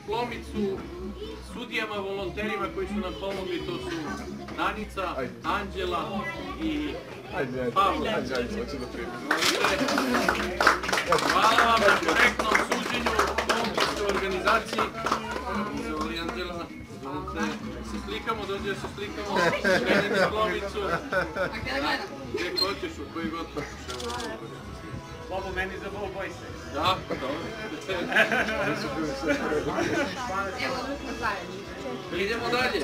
diplomicu sudijama, volonterima koji su nam pomogli, to su Danica, Anđela i Pavle. Hvala vam na korektnom suđenju, pomogli u organizaciji. Izvoli Anđela, se slikamo, dođe se slikamo, kreni diplomicu. Gdje hoćeš, u koji god hoćeš. Bobo, meni za Bobo boj se. Da, dobro. Idemo dalje.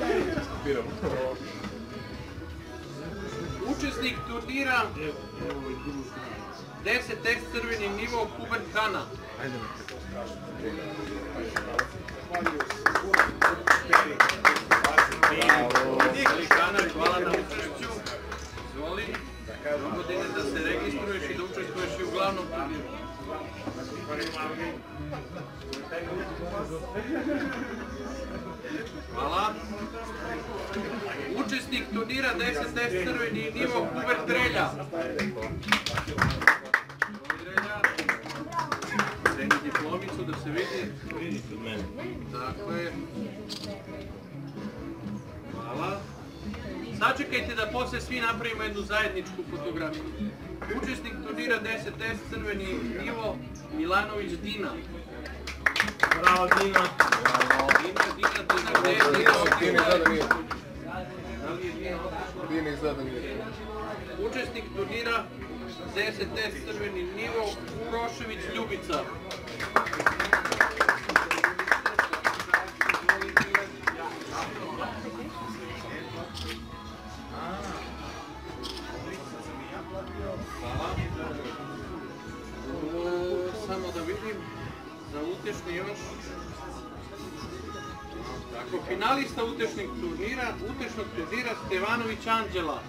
Učesnik turnira 10x crveni nivo Pobednica. Hvala na učešću. Izvoli. Godine da se registruješ i da učestvuješ i u glavnom turniru. Hvala. Učesnik turnira 10x crveni nivo Treća. Crveni diplomicu da se vidi. Vidite od mene. Dakle. Hvala. Sačekajte da posle svi napravimo jednu zajedničku fotografiju. Učesnik turnira 10x crveni nivo Milanović Dina. Bravo Dina. Dina, gdje je Dina? Dina izgleda nije. Da li je Dina otišla? Dina izgleda nije. Učesnik turnira 10x crveni nivo Urošević Ljubica. Samo da vidim, za utešni još. Tako, finalista utešnog turnira Stevanović Anđela.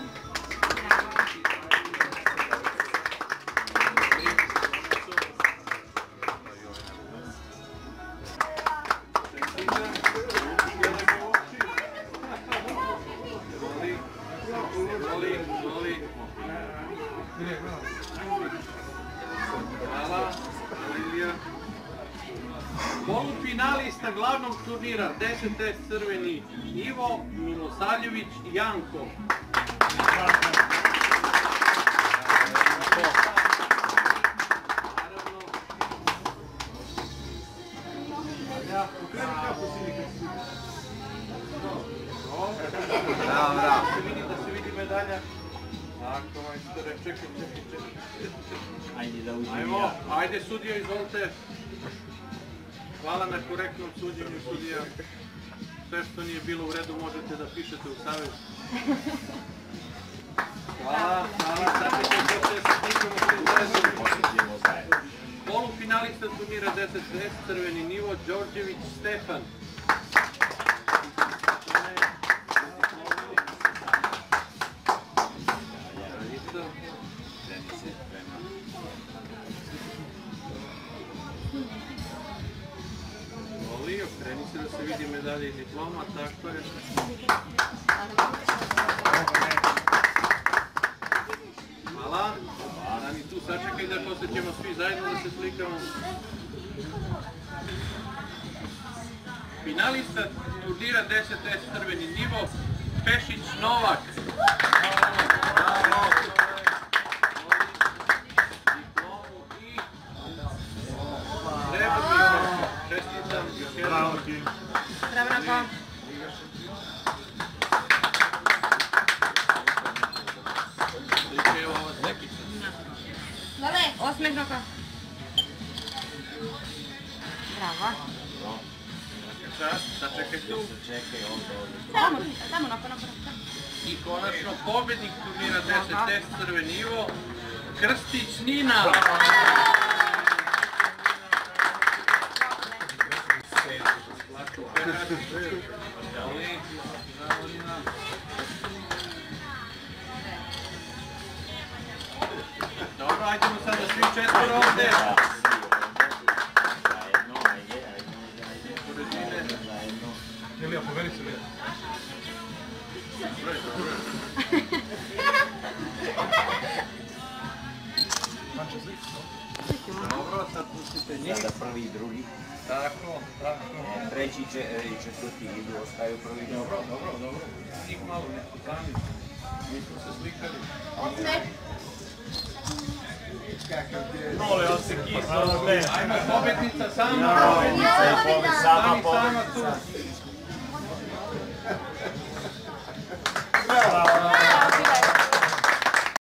Polufinalista glavnog turnira 10x crveni Njivo Milosavljevich Janko. Da se vidi medalja. Tako, majstore, čekaj. Ajde da uzim ja. Ajde sudija, izvolite. Hvala na korektnom suđenju, sudija. Sve što nije bilo u redu možete da pišete u savez. Hvala. Polufinalista turnira 10x crveni nivo Đorđević Stefan. Okreni se da se vidi medalje i diploma, tako je. Hvala. Dani tu sačekaj da posle ćemo svi zajedno da se slikamo. Finalista turnira 10x crveni nivo Pešić Novak. Bravo ti. Bravo. Osmeh noka. Bravo. Sačekaj tu. Tamo noka. I konačno pobednik turnira 10x crveni nivo Krstić Nina. Dobro, hajdemo sada svi četvoro ovde. Ilija, poveri se Ilija. Dobro, sad pustite njih. Sada prvi i drugi. Tako. Treći i četvrti idu, ostaju prvi. Dobro. Njih malo ne poznaniš. Mi smo se slikali. Molio se kislo, ne. Ajmo, pobednica sama. Sama pobednica. Bravo.